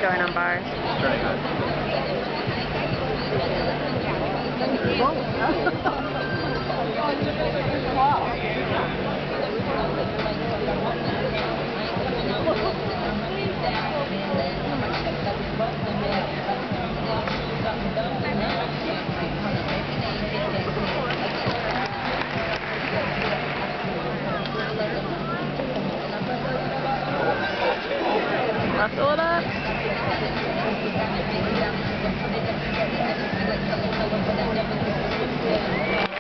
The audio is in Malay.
going on bars. Very good. Rustle it up.